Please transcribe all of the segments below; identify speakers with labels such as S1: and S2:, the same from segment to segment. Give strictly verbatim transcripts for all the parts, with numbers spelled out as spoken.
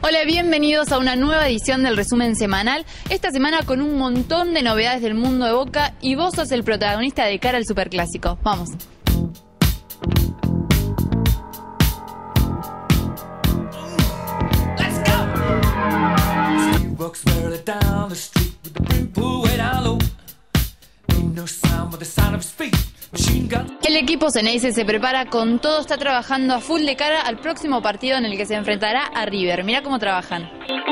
S1: Hola, bienvenidos a una nueva edición del resumen semanal. Esta semana con un montón de novedades del mundo de Boca y vos sos el protagonista de cara al Superclásico. Vamos. El equipo Ceneice se prepara con todo, está trabajando a full de cara al próximo partido en el que se enfrentará a River. Mirá cómo trabajan.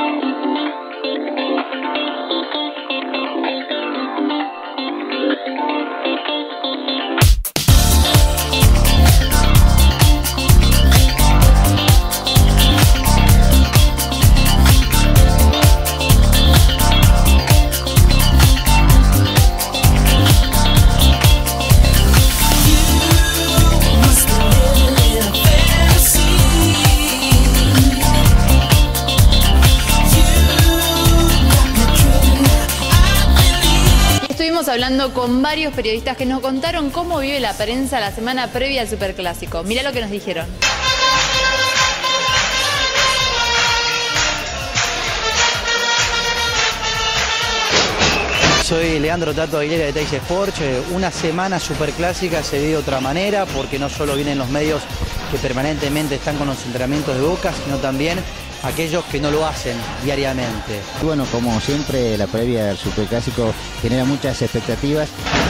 S1: Estuvimos hablando con varios periodistas que nos contaron cómo vive la prensa la semana previa al Superclásico. Mirá lo que nos dijeron.
S2: Soy Leandro Tato Aguilera de Teis Sports. Una semana superclásica se vive de otra manera porque no solo vienen los medios que permanentemente están con los entrenamientos de Boca, sino también aquellos que no lo hacen diariamente.
S3: Y bueno, como siempre, la previa del Superclásico genera muchas expectativas.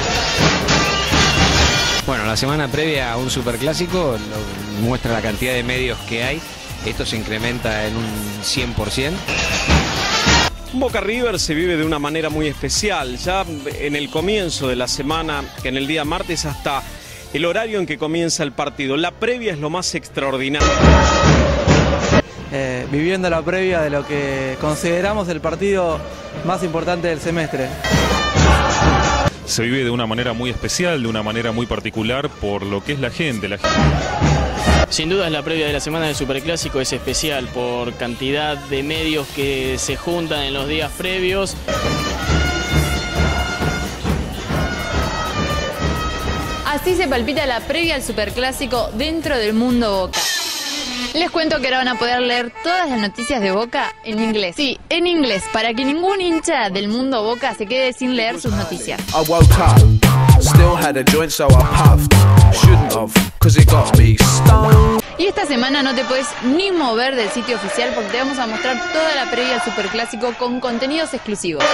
S4: Bueno, la semana previa a un Superclásico lo muestra la cantidad de medios que hay. Esto se incrementa en un cien por ciento.
S5: Boca River se vive de una manera muy especial. Ya en el comienzo de la semana, que en el día martes hasta el horario en que comienza el partido. La previa es lo más extraordinario.
S6: Eh, viviendo la previa de lo que consideramos el partido más importante del semestre.
S7: Se vive de una manera muy especial, de una manera muy particular por lo que es la gente. La gente.
S8: Sin duda la previa de la semana del Superclásico es especial por cantidad de medios que se juntan en los días previos.
S1: Así se palpita la previa al Superclásico dentro del mundo Boca. Les cuento que ahora van a poder leer todas las noticias de Boca en inglés. Sí, en inglés, para que ningún hincha del mundo Boca se quede sin leer sus noticias. Y esta semana no te puedes ni mover del sitio oficial porque te vamos a mostrar toda la previa al Superclásico con contenidos exclusivos.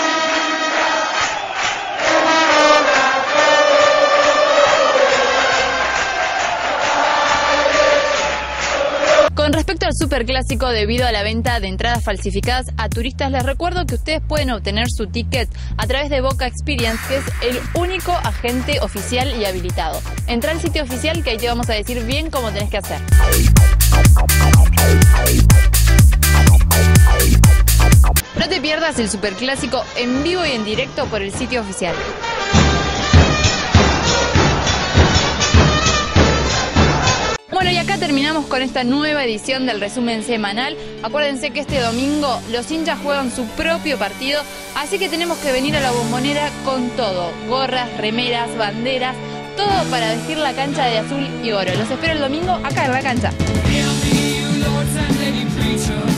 S1: Con respecto al Superclásico, debido a la venta de entradas falsificadas a turistas, les recuerdo que ustedes pueden obtener su ticket a través de Boca Experience, que es el único agente oficial y habilitado. Entra al sitio oficial que ahí te vamos a decir bien cómo tenés que hacer. No te pierdas el Superclásico en vivo y en directo por el sitio oficial. Bueno, y acá terminamos con esta nueva edición del resumen semanal. Acuérdense que este domingo los hinchas juegan su propio partido, así que tenemos que venir a la Bombonera con todo. Gorras, remeras, banderas, todo para vestir la cancha de azul y oro. Los espero el domingo acá en la cancha.